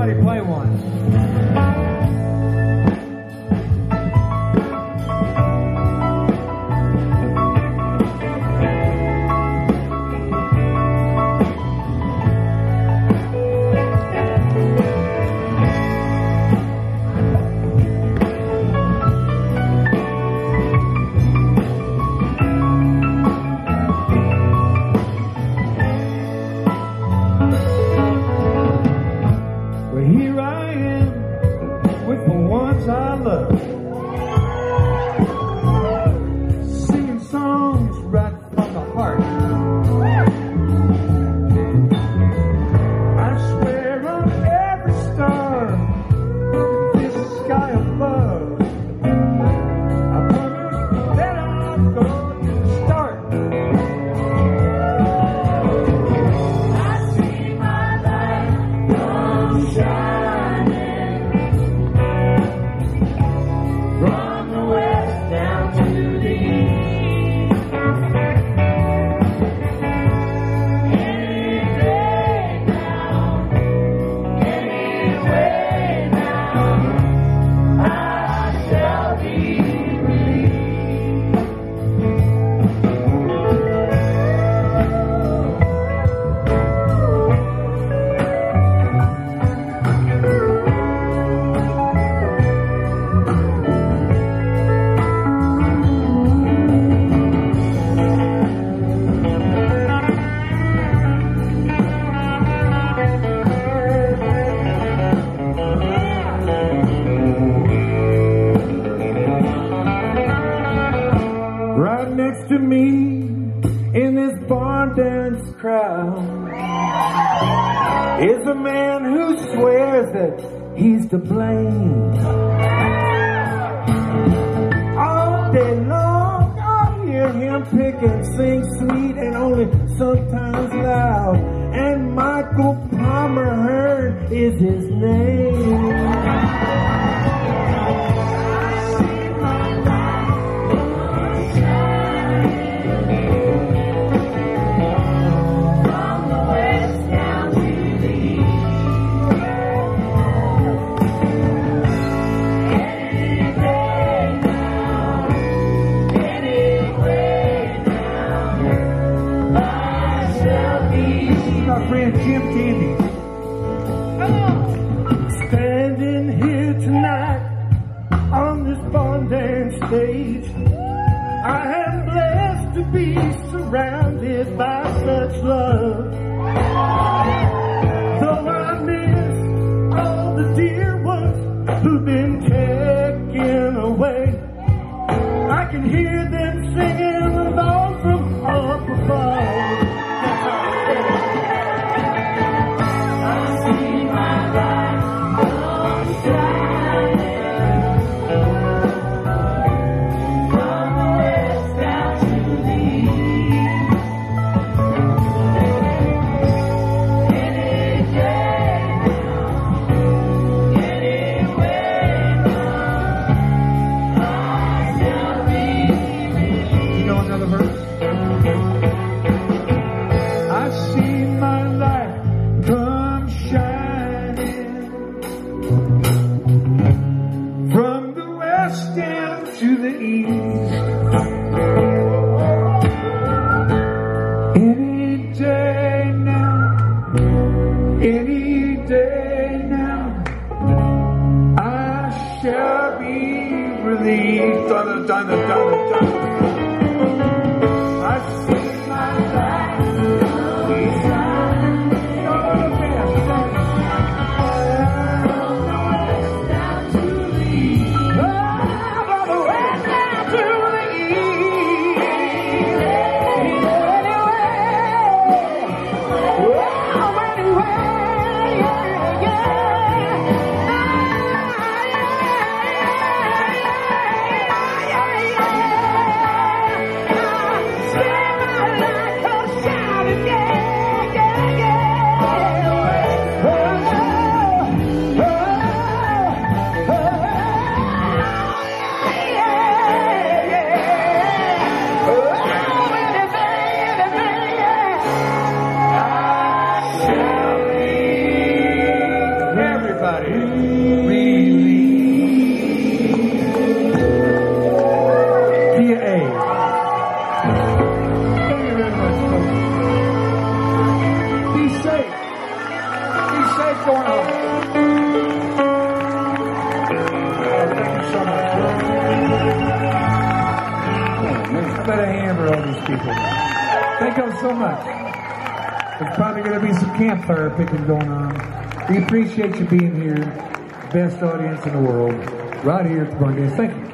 Somebody play one. Here I am with the ones I love, singing songs right from the heart. I swear on every star in this sky above, I promise that I'm going to start. I see my light come shining from the west down to the east. Any day now, any way now, I shall be right next to me in this barn dance crowd is a man who swears that he's to blame. All day long I hear him pick and sing sweet and only sometimes loud, and Michael Palmer Hearne is his name. My friend Jim Candy, standing here tonight on this barn dance stage. I am blessed to be surrounded by such love. Though I miss all the dear ones who've been taken away, I can hear them singing along from up above. To the east, any day now, any day now, I shall be released. Donna, Donna, Donna, Donna. I see my light shine. Down to the east. Stay everybody. Really. Via A. Thank you very much, folks. Be safe. Be safe going home. Thank you so much. I better hammer all these people. Thank you so much. There's probably going to be some campfire picking going on. We appreciate you being here. Best audience in the world. Right here at the Barn Dance. Thank you.